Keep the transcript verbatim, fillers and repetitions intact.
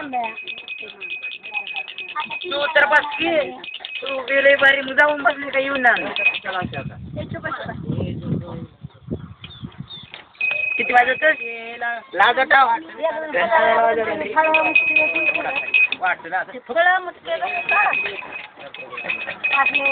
तू तर बस की तू गेले बारी मग जाऊन बसली का येऊन ना किती वाजत लाजट वाटलं